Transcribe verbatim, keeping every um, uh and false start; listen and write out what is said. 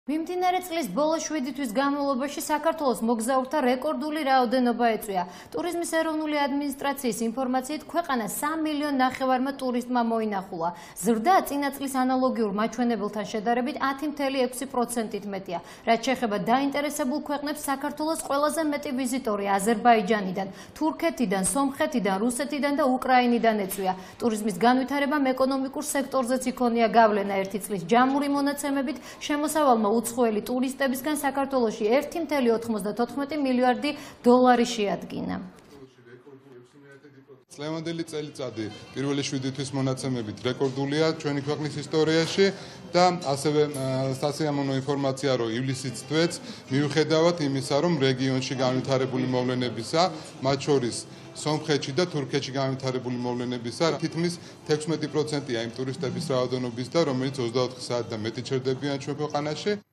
მიმდინარე წლის ბოლო შვიდი თვის განმავლობაში საქართველოს მოგზაურთა რეკორდული რაოდენობა ეწვია. ტურიზმის ეროვნული ადმინისტრაციის ინფორმაციით ქვეყანას სამ მილიონ ნახევარმა ტურისტმა მოინახულა. ზრდა წინა წლის ანალოგიურ მაჩვენებელთან შედარებით ათი მცდამეტი ექვსი პროცენტით მეტია. რაც შეეხება დაინტერესებულ ქვეყნებს, საქართველოს ყველაზე მეტი ვიზიტორი აზერბაიჯანიდან, თურქეთიდან, სომხეთიდან, რუსეთიდან და უკრაინიდან ეწვია. ტურიზმის განვითარებამ ეკონომიკურ სექტორზეც იქონია გავლენა. ერთი წლის ჯამური მონაცემებით შემოსავალმა უცხოელი ტურისტებისგან საქართველოში ერთი მცდამეტი ოთხმოცდათოთხმეტი მილიარდი დოლარი შეადგინა. წლევანდელი წელიწადი პირველი შვიდი თვის მონაცემებით რეკორდულია ჩვენი ქვეყნის ისტორიაში და ასევე სასიამოვნო ინფორმაცია რომ ივლისის თვეც მიუხედავად იმისა რომ რეგიონში განვითარებული მოვლენებისა მათ შორის სომხეთში და თურქეთში განვითარებული მოვლენებისა თითქმის თექვსმეტი პროცენტია იმ ტურისტების რაოდენობის და რომელიც ოცდაოთხი საათი და მეტი ჩერდებიან ჩვენ ქვეყანაში.